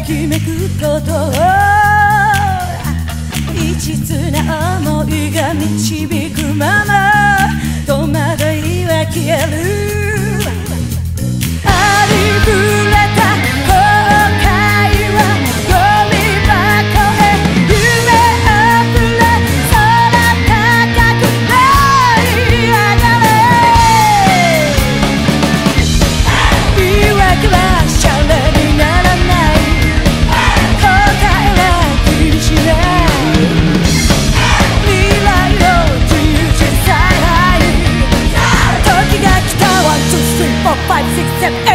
きめくことを一途な想いが導くまま戸惑いは消えるありふれた後悔はゴミ箱へ夢あふれ空高く舞い上がれ言い訳はシャレにならない答えは気にしない未来を自由自在時が来た 1, 2, 3, 4, 5, 6, 7